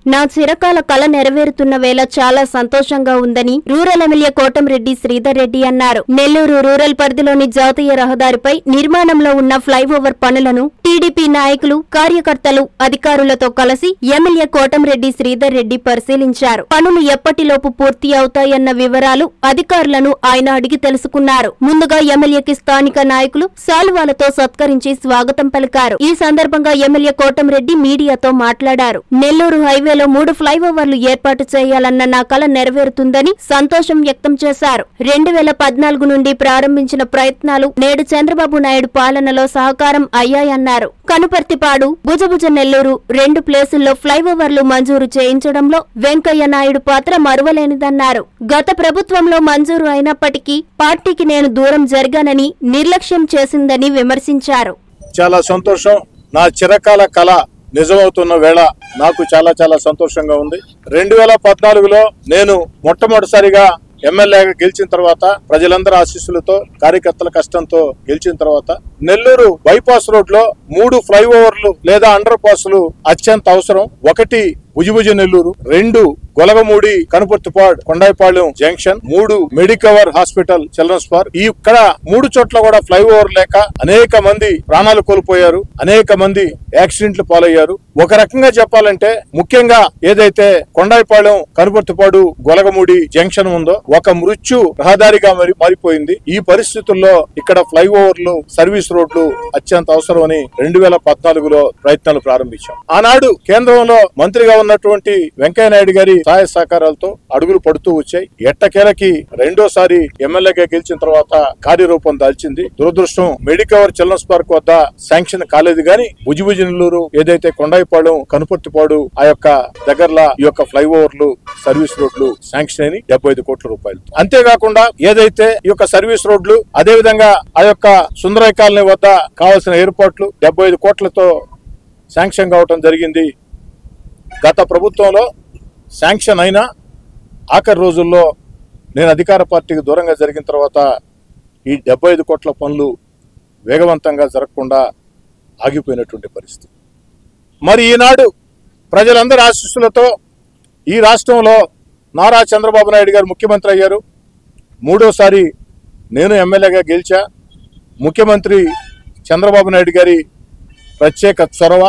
నా చిరకాల కల నెరవేరుతున్న వేళ చాలా సంతోషంగా ఉందని రూరల్ ఎమ్మెల్యే కోటంరెడ్డి శ్రీధర్ రెడ్డి అన్నారు. నెల్లూరు రూరల్ పరిధిలోని జాతీయ రహదారిపై నిర్మాణంలో ఉన్న ఫ్లైఓవర్ పనులను టీడీపీ నాయకులు, కార్యకర్తలు, అధికారులతో కలిసి ఎమ్మెల్యే కోటంరెడ్డి శ్రీధర్ రెడ్డి పరిశీలించారు. పనులు ఎప్పటిలోపు పూర్తి అవుతాయన్న వివరాలు అధికారులను ఆయన అడిగి తెలుసుకున్నారు. ముందుగా ఎమ్మెల్యేకి స్థానిక నాయకులు శాలువాలతో సత్కరించి స్వాగతం పలికారు. ఈ సందర్భంగా ఎమ్మెల్యే కోటంరెడ్డి మీడియాతో మాట్లాడారు. నెల్లూరు హైవేలో 3 ఫ్లైఓవర్లు ఏర్పాటు చేయాలన్న నా కల నెరవేరుతుందని సంతోషం వ్యక్తం చేశారు. 2014 నుండి ప్రారంభించిన ప్రయత్నాలు నేడు చంద్రబాబు నాయుడు పాలనలో సహకారం అయ్యాయన్నారు. కనుపర్తిపాడు, భుజభుజ నెల్లూరు 2 ప్లేసుల్లో ఫ్లైఓవర్లు మంజూరు చేయించడంలో వెంకయ్య నాయుడు పాత్ర మరువలేనిదన్నారు. గత ప్రభుత్వంలో మంజూరు అయినప్పటికీ పార్టీకి నేను దూరం జరిగానని, నిర్లక్ష్యం చేసిందని విమర్శించారు. చాలా సంతోషం. నా చిరకాల కళ నిజమవుతున్న వేళ నాకు చాలా చాలా సంతోషంగా ఉంది. 2014లో నేను మొట్టమొదటిసారిగా ఎమ్మెల్యేగా గెలిచిన తర్వాత, ప్రజలందరి ఆశీస్సులతో, కార్యకర్తల కష్టంతో గెలిచిన తర్వాత నెల్లూరు బైపాస్ రోడ్ లో 3 ఫ్లైఓవర్లు లేదా అండర్ పాస్లు అత్యంత అవసరం. 1 Bhujabhuja Nellore, 2 Golagamudi Kanuparthipadu Kondayipalem junction, 3 Medicover hospital children's park. ఇక్కడ 3 చోట్ల కూడా ఫ్లైఓవర్ లేక అనేక మంది ప్రాణాలు కోల్పోయారు, అనేక మంది యాక్సిడెంట్లు పాలయ్యారు. ఒక రకంగా చెప్పాలంటే ముఖ్యంగా ఏదైతే కొండాయిపాళ్యం కనుపర్తిపాడు గొలగమూడి జంక్షన్ ఉందో ఒక మృత్యు రహదారిగా మారిపోయింది. ఈ పరిస్థితుల్లో ఇక్కడ ఫ్లైఓవర్లు, సర్వీస్ రోడ్లు అత్యంత అవసరమని 2014లో ప్రయత్నాలు ప్రారంభించాం. ఆనాడు కేంద్రంలో మంత్రిగా ఉన్నటువంటి వెంకయ్య నాయుడు గారి సహాయ సహకారాలతో అడుగులు పడుతూ వచ్చాయి. ఎట్టకేలకి రెండోసారి ఎమ్మెల్యేగా గెలిచిన తర్వాత కార్యరూపం దాల్చింది. దురదృష్టం మెడికవర్ చిల్డ్రన్స్ పార్క్ వద్ద శాంక్షన్ కాలేదు గాని భుజభుజ నెల్లూరు ఏదైతే కొండాయిపాలెం కనుపర్తిపాడు ఆ యొక్క దగ్గరలో ఈ యొక్క ఫ్లైఓవర్లు, సర్వీస్ రోడ్లు శాంక్షన్ అయిన 75 కోట్ల రూపాయలు. అంతేకాకుండా ఏదైతే ఈ యొక్క సర్వీస్ రోడ్లు, అదే విధంగా ఆ యొక్క సుందరయ్య కాలనీ వద్ద కావాల్సిన ఏర్పాట్లు 75 కోట్లతో శాంక్షన్ కావటం జరిగింది. గత ప్రభుత్వంలో శాంక్షన్ అయినా ఆఖరి రోజుల్లో నేను అధికార పార్టీకి దూరంగా జరిగిన తర్వాత ఈ 75 కోట్ల పనులు వేగవంతంగా జరగకుండా ఆగిపోయినటువంటి పరిస్థితి. మరి ఈనాడు ప్రజలందరి ఆశీస్సులతో ఈ రాష్ట్రంలో నారా చంద్రబాబు నాయుడు గారు ముఖ్యమంత్రి అయ్యారు. 3వసారి నేను ఎమ్మెల్యేగా గెలిచా. ముఖ్యమంత్రి చంద్రబాబు నాయుడు గారి ప్రత్యేక చొరవ,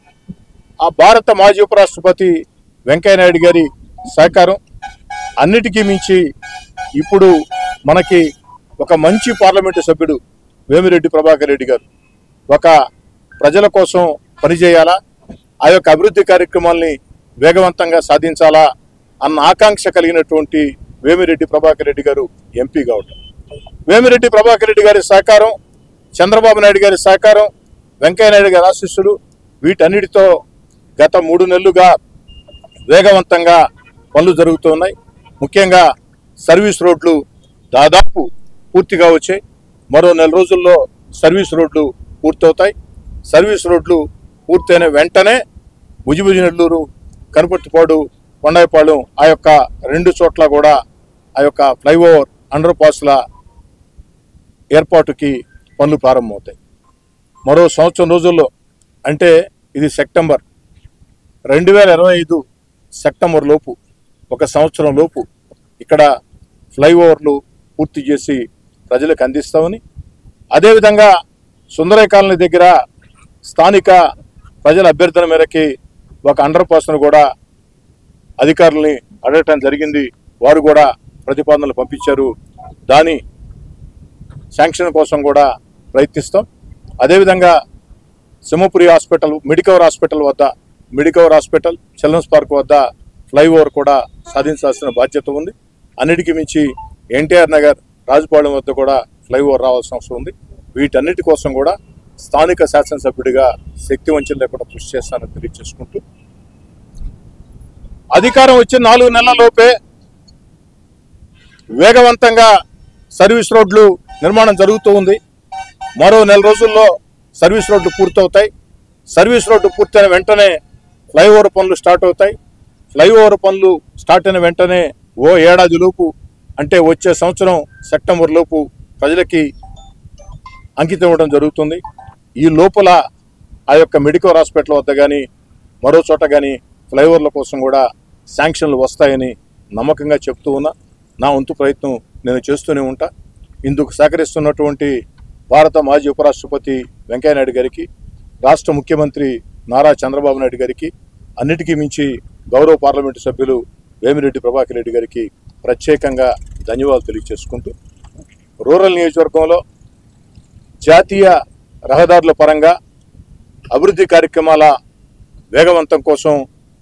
ఆ భారత మాజీ ఉపరాష్ట్రపతి వెంకయ్య నాయుడు గారి సహకారం, అన్నిటికీ మించి ఇప్పుడు మనకి ఒక మంచి పార్లమెంటు సభ్యుడు వేమిరెడ్డి ప్రభాకర్ రెడ్డి గారు ఒక ప్రజల కోసం పనిచేయాలా, ఆ యొక్క అభివృద్ధి కార్యక్రమాల్ని వేగవంతంగా సాధించాలా అన్న ఆకాంక్ష కలిగినటువంటి వేమిరెడ్డి ప్రభాకర్ రెడ్డి గారు ఎంపీ కావటం, వేమిరెడ్డి ప్రభాకర్ రెడ్డి గారి సహకారం, చంద్రబాబు నాయుడు గారి సహకారం, వెంకయ్య నాయుడు గారి ఆశీస్సులు, వీటన్నిటితో గత 3 నెలలుగా వేగవంతంగా పనులు జరుగుతున్నాయి. ముఖ్యంగా సర్వీస్ రోడ్లు దాదాపు పూర్తిగా వచ్చాయి. మరో 4 రోజుల్లో సర్వీస్ రోడ్లు పూర్తవుతాయి. సర్వీస్ రోడ్లు పూర్తయిన వెంటనే భుజభుజ నెల్లూరు, కనుపర్తిపాడు, కొండాయిపాలెం ఆ యొక్క 2 చోట్ల కూడా ఆ యొక్క ఫ్లైఓవర్, అండర్ పాస్ల ఏర్పాటుకి పనులు ప్రారంభమవుతాయి. మరో 1 సంవత్సరం రోజుల్లో, అంటే ఇది సెప్టెంబర్ 2025 సెప్టెంబర్ లోపు, 1 సంవత్సరం లోపు ఇక్కడ ఫ్లైఓవర్లు పూర్తి చేసి ప్రజలకు అందిస్తామని, అదేవిధంగా సుందరయ్య కాలనీ దగ్గర స్థానిక ప్రజల అభ్యర్థన మేరకి ఒక అండర్ పాస్ను కూడా అధికారుల్ని అడగటం జరిగింది. వారు కూడా ప్రతిపాదనలు పంపించారు. దాని శాంక్షన్ కోసం కూడా ప్రయత్నిస్తాం. అదేవిధంగా సింహపురి హాస్పిటల్, మెడికవర్ హాస్పిటల్ వద్ద, మెడికవర్ హాస్పిటల్, చిల్డ్రన్స్ పార్క్ వద్ద ఫ్లైఓవర్ కూడా సాధించాల్సిన బాధ్యత ఉంది. అన్నిటికీ మించి ఎన్టీఆర్ నగర్, రాజుపాలెం వద్ద కూడా ఫ్లైఓవర్ రావాల్సిన అవసరం ఉంది. వీటన్నిటి కోసం కూడా స్థానిక శాసనసభ్యుడిగా శక్తి వంచన లేకుండా కృషి చేస్తానని తెలియజేసుకుంటూ, అధికారం వచ్చిన 4 నెలల లోపే వేగవంతంగా సర్వీస్ రోడ్లు నిర్మాణం జరుగుతూ ఉంది. మరో 4 రోజుల్లో సర్వీస్ రోడ్లు పూర్తవుతాయి. సర్వీస్ రోడ్డు పూర్తయిన వెంటనే ఫ్లైఓవర్ పనులు స్టార్ట్ అవుతాయి. ఫ్లైఓవర్ పనులు స్టార్ట్ అయిన వెంటనే ఓ ఏడాది లోపు, అంటే వచ్చే సంవత్సరం సెప్టెంబర్ లోపు ప్రజలకి అంకితం ఇవ్వడం జరుగుతుంది. ఈ లోపల ఆ యొక్క మెడికల్ హాస్పిటల్ వద్ద కానీ మరో చోట కానీ ఫ్లైఓవర్ల కోసం కూడా శాంక్షన్లు వస్తాయని నమ్మకంగా చెప్తూ ఉన్నా. నా వంతు ప్రయత్నం నేను చేస్తూనే ఉంటా. ఇందుకు సహకరిస్తున్నటువంటి భారత మాజీ ఉపరాష్ట్రపతి వెంకయ్యనాయుడు గారికి, రాష్ట్ర ముఖ్యమంత్రి నారా చంద్రబాబు నాయుడు గారికి, అన్నిటికీ మించి గౌరవ పార్లమెంటు సభ్యులు వేమిరెడ్డి ప్రభాకర్ రెడ్డి గారికి ప్రత్యేకంగా ధన్యవాదాలు తెలియజేసుకుంటూ, రూరల్ నియోజకవర్గంలో జాతీయ రహదారుల పరంగా అభివృద్ధి కార్యక్రమాల వేగవంతం కోసం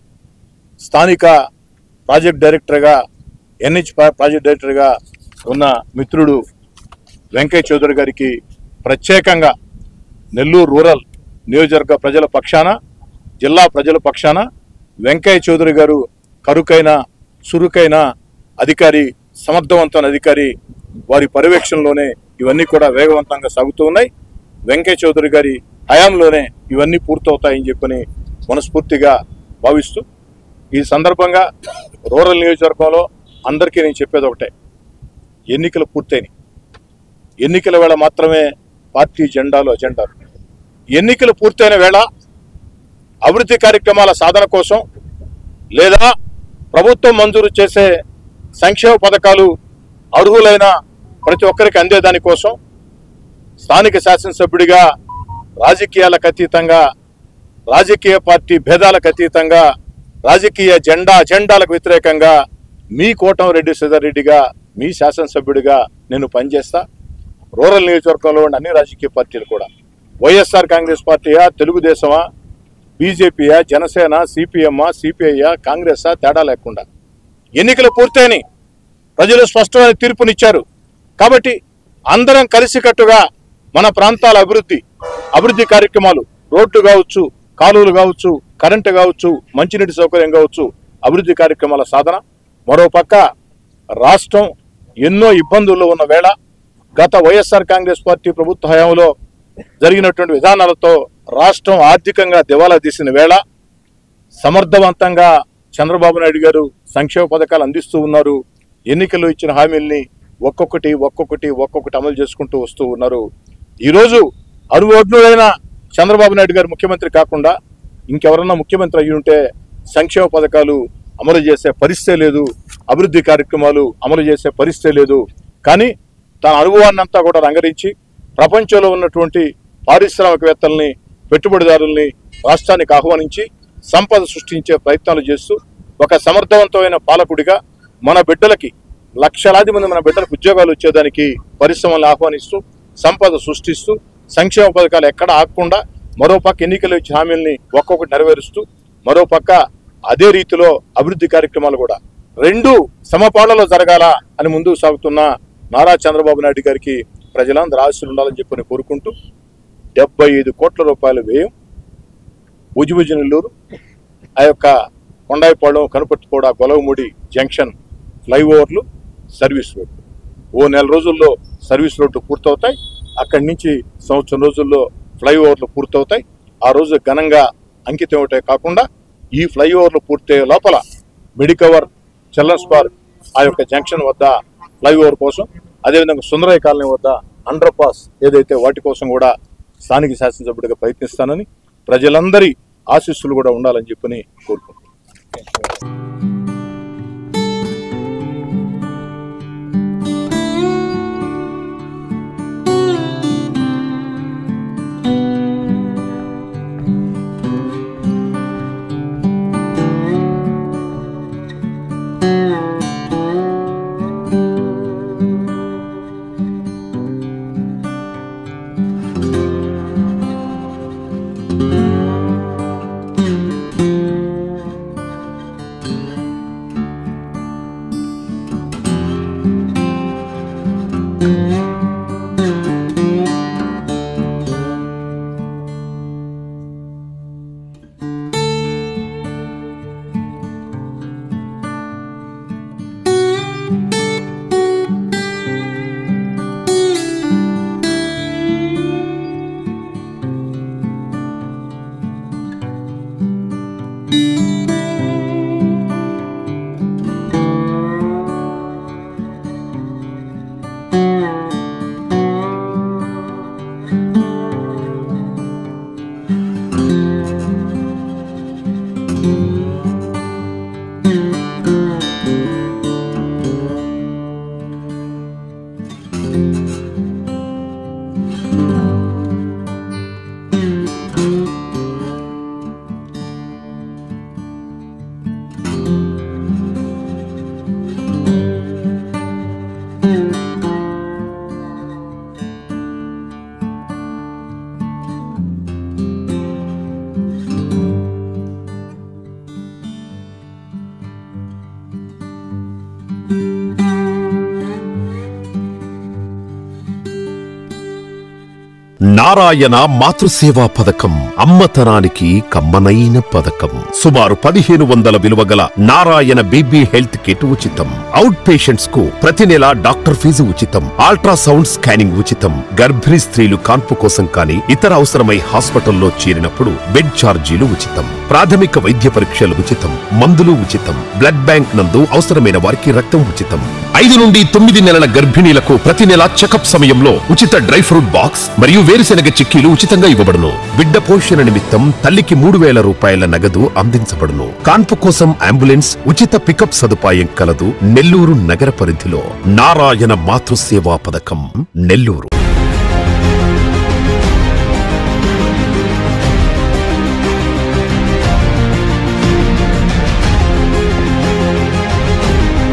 స్థానిక ప్రాజెక్ట్ డైరెక్టర్గా, ఎన్హెచ్ ప్రాజెక్ట్ డైరెక్టర్గా ఉన్న మిత్రుడు వెంకయ్య చౌదరి గారికి ప్రత్యేకంగా నెల్లూరు రూరల్ నియోజకవర్గ ప్రజల పక్షాన, జిల్లా ప్రజల పక్షాన వెంకయ్య చౌదరి గారు కరుకైన, చురుకైన అధికారి, సమర్థవంతమైన అధికారి. వారి పర్యవేక్షణలోనే ఇవన్నీ కూడా వేగవంతంగా సాగుతూ ఉన్నాయి. వెంకయ్య చౌదరి గారి హయాంలోనే ఇవన్నీ పూర్తవుతాయని చెప్పని మనస్ఫూర్తిగా భావిస్తూ, ఈ సందర్భంగా రూరల్ నియోజకవర్గంలో అందరికీ నేను చెప్పేది ఒకటే, ఎన్నికలు పూర్తయినాయి. ఎన్నికల వేళ మాత్రమే పార్టీ అజెండాలు. ఎన్నికలు పూర్తయిన వేళ అభివృద్ధి కార్యక్రమాల సాధన కోసం లేదా ప్రభుత్వం మంజూరు చేసే సంక్షేమ పథకాలు అర్హులైన ప్రతి ఒక్కరికి అందేదానికోసం స్థానిక శాసనసభ్యుడిగా రాజకీయాలకు అతీతంగా, రాజకీయ పార్టీ భేదాలకు అతీతంగా, రాజకీయ అజెండాలకు వ్యతిరేకంగా మీ కోటంరెడ్డి శ్రీధర్ రెడ్డిగా, మీ శాసనసభ్యుడిగా నేను పనిచేస్తా. రూరల్ నియోజకవర్గంలో ఉన్న అన్ని రాజకీయ పార్టీలు కూడా, వైఎస్ఆర్ కాంగ్రెస్ పార్టీయా, తెలుగుదేశమా, బీజేపీయా, జనసేన, సిపిఎమ్మా, సిపిఐయా, కాంగ్రెసా తేడా లేకుండా ఎన్నికలు పూర్తయినాయి. ప్రజలు స్పష్టమైన తీర్పునిచ్చారు. కాబట్టి అందరం కలిసికట్టుగా మన ప్రాంతాల అభివృద్ధి కార్యక్రమాలు, రోడ్లు కావచ్చు, కాలువలు కావచ్చు, కరెంటు కావచ్చు, మంచినీటి సౌకర్యం కావచ్చు, అభివృద్ధి కార్యక్రమాల సాధన. మరోపక్క రాష్ట్రం ఎన్నో ఇబ్బందుల్లో ఉన్న వేళ, గత వైఎస్ఆర్ కాంగ్రెస్ పార్టీ ప్రభుత్వ హయాంలో జరిగినటువంటి విధానాలతో రాష్ట్రం ఆర్థికంగా దివాలా తీసిన వేళ, సమర్థవంతంగా చంద్రబాబు నాయుడు గారు సంక్షేమ పథకాలు అందిస్తూ ఉన్నారు. ఎన్నికల్లో ఇచ్చిన హామీల్ని ఒక్కొక్కటి అమలు చేసుకుంటూ వస్తూ ఉన్నారు. ఈరోజు అనుభవజ్ఞుడైన చంద్రబాబు నాయుడు గారు ముఖ్యమంత్రి కాకుండా ఇంకెవరన్నా ముఖ్యమంత్రి అయ్యి ఉంటే సంక్షేమ పథకాలు అమలు చేసే పరిస్థితే లేదు, అభివృద్ధి కార్యక్రమాలు అమలు చేసే పరిస్థితే లేదు. కానీ తన అనుభవాన్ని అంతా కూడా రంగరించి ప్రపంచంలో ఉన్నటువంటి పారిశ్రామికవేత్తల్ని, పెట్టుబడిదారుల్ని రాష్ట్రానికి ఆహ్వానించి సంపద సృష్టించే ప్రయత్నాలు చేస్తూ ఒక సమర్థవంతమైన పాలకుడిగా మన బిడ్డలకి, లక్షలాది మంది మన బిడ్డలకు ఉద్యోగాలు వచ్చేదానికి పరిశ్రమలను ఆహ్వానిస్తూ సంపద సృష్టిస్తూ సంక్షేమ పథకాలు ఎక్కడ ఆగకుండా మరోపక్క ఎన్నికలు ఇచ్చిన హామీల్ని ఒక్కొక్కటి నెరవేరుస్తూ మరోపక్క అదే రీతిలో అభివృద్ధి కార్యక్రమాలు కూడా రెండు సమపాళ్లలో జరగాల అని ముందుకు సాగుతున్న నారా చంద్రబాబు నాయుడు గారికి ప్రజలందరూ ఆశీస్సులు ఉండాలని చెప్పని కోరుకుంటూ 75 కోట్ల రూపాయల వ్యయం భుజభుజ నెల్లూరు, ఆ యొక్క కొండాయిపాళెం, కనుపర్తిపోడ, గొలవముడి జంక్షన్ ఫ్లైఓవర్లు, సర్వీస్ రోడ్లు ఓ నెల రోజుల్లో సర్వీస్ రోడ్లు పూర్తవుతాయి. అక్కడి నుంచి సంవత్సరం రోజుల్లో ఫ్లైఓవర్లు పూర్తవుతాయి. ఆ రోజు ఘనంగా అంకితం అవటే కాకుండా ఈ ఫ్లైఓవర్లు పూర్తయ్యే లోపల మెడికవర్, చిల్డ్రన్స్ పార్క్, ఆ యొక్క జంక్షన్ వద్ద ఫ్లైఓవర్ కోసం, అదేవిధంగా సుందరయ్య కాలనీ వద్ద అండర్ పాస్ ఏదైతే వాటి కోసం కూడా స్థానిక శాసనసభ్యుడిగా ప్రయత్నిస్తానని, ప్రజలందరి ఆశీస్సులు కూడా ఉండాలని చెప్పని కోరుకుంటున్నాను. నారాయణ మాతృసేవా పథకం అమ్మతనానికి కమ్మనైన పథకం. సుమారు 1500 విలువ గల నారాయణ బేబీ హెల్త్ కిట్ ఉచితం. అవుట్ పేషెంట్స్ కు ప్రతి నెల డాక్టర్ ఫీజు ఉచితం. అల్ట్రాసౌండ్ స్కానింగ్ ఉచితం. గర్భిణీ స్త్రీలు కాన్పు కోసం కానీ ఇతర అవసరమై హాస్పిటల్లో చేరినప్పుడు బెడ్ ఛార్జీలు ఉచితం. ప్రాథమిక వైద్య పరీక్షలు ఉచితం. మందులు ఉచితం. బ్లడ్ బ్యాంక్ నందు అవసరమైన వారికి రక్తం ఉచితం. 5 నుండి 9 నెలల గర్భిణీలకు ప్రతి నెల చెకప్ సమయంలో ఉచిత డ్రై ఫ్రూట్ బాక్స్ మరియు వేరుశెనగ చిక్కీలు ఉచితంగా ఇవ్వబడును. బిడ్డ పోషణ నిమిత్తం తల్లికి 3000 రూపాయల నగదు అందించబడును. కాన్పు కోసం అంబులెన్స్ ఉచిత పికప్ సదుపాయం కలదు. నెల్లూరు నగర పరిధిలో నారాయణ మాతృసేవా పథకం నెల్లూరు.